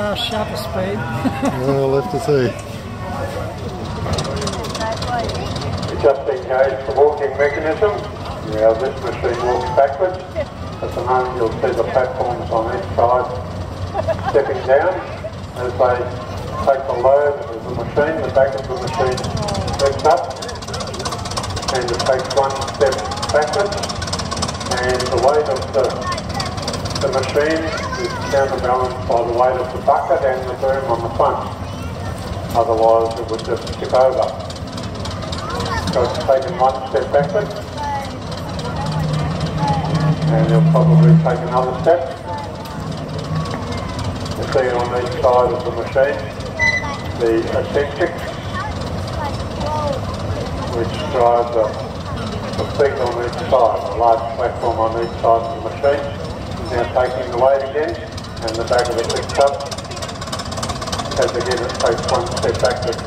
shutter speed. Well, we'll have to see. Just engage the walking mechanism. Now this machine walks backwards. At the moment you'll see the platforms on each side stepping down. As they take the load of the machine, the back of the machine lifts up and it takes one step backwards, and the weight of the machine is counterbalanced by the weight of the bucket and the boom on the front. Otherwise it would just tip over. So it's taken one step backwards, and you'll probably take another step. You see on each side of the machine the eccentrics, which drive the feet on each side, a large platform on each side of the machine. Now taking the weight again, and the back of it lifts up, as again it takes one step backwards.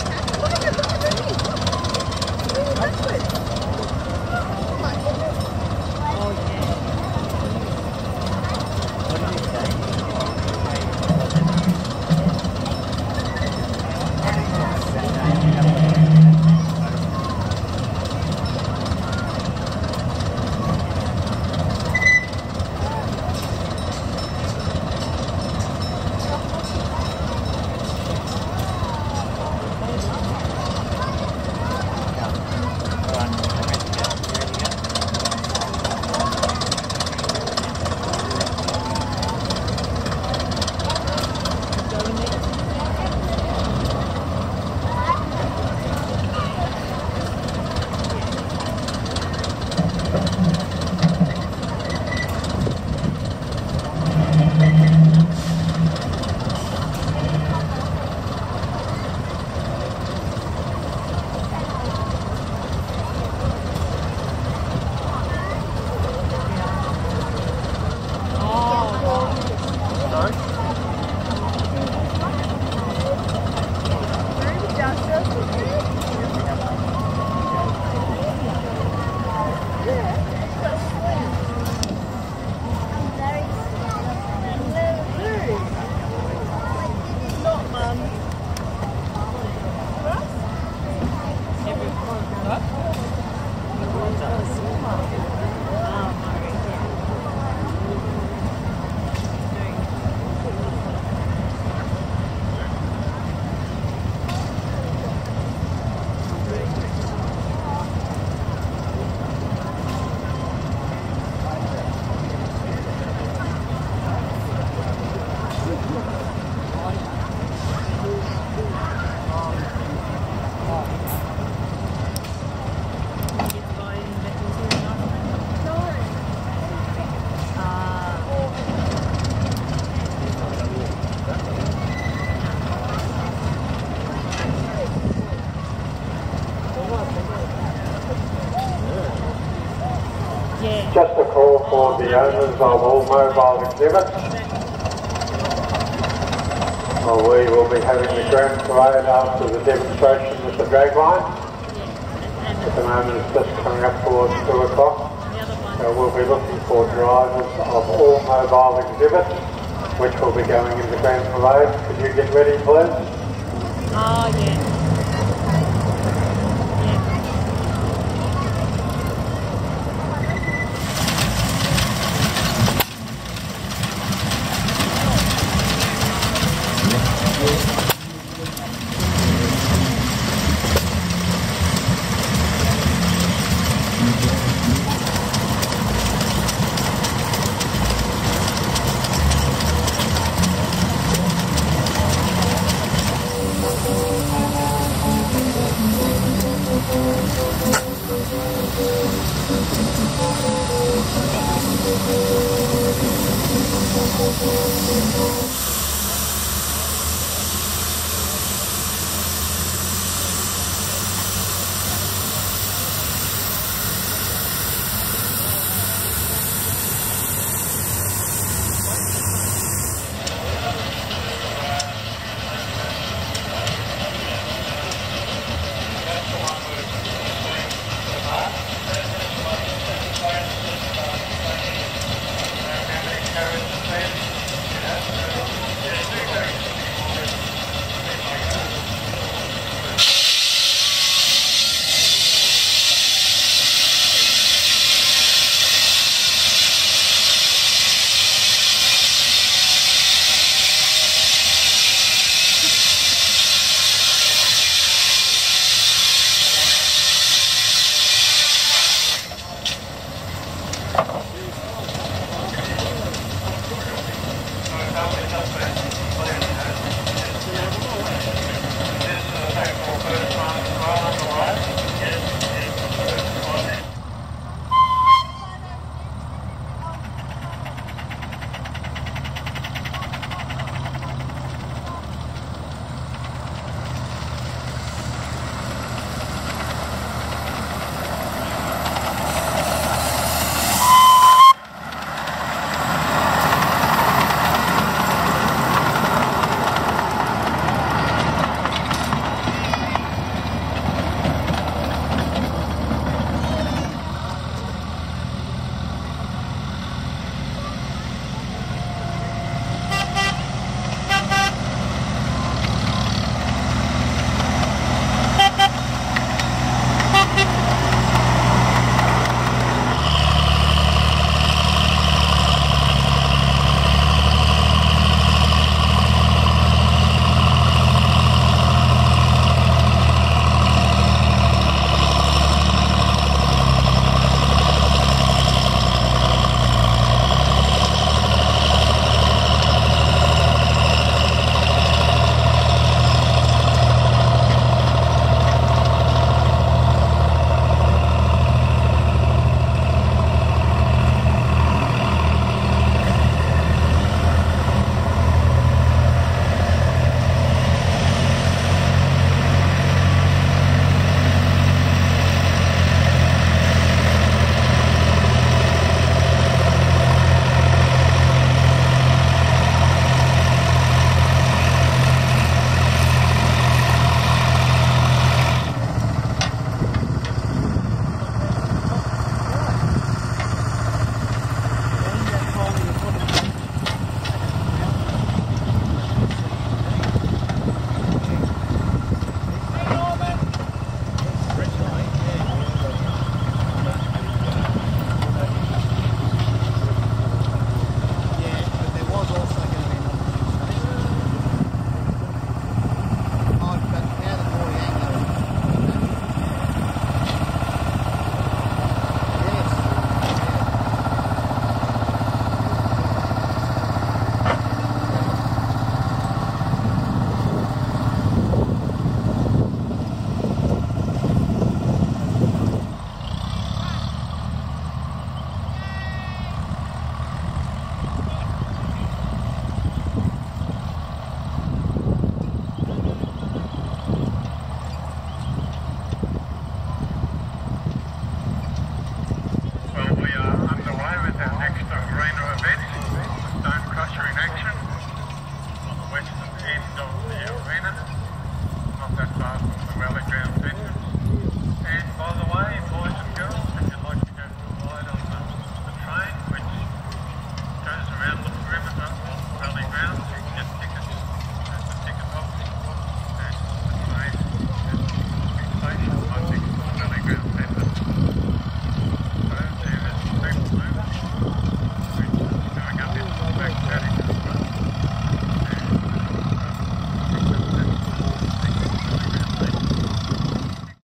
Just a call for the owners of all mobile exhibits. We will be having the grand parade after the demonstration with the dragline. At the moment it's just coming up towards 2 o'clock. So we'll be looking for drivers of all mobile exhibits, which will be going in the grand parade. Could you get ready, please? Oh, yeah. Yeah.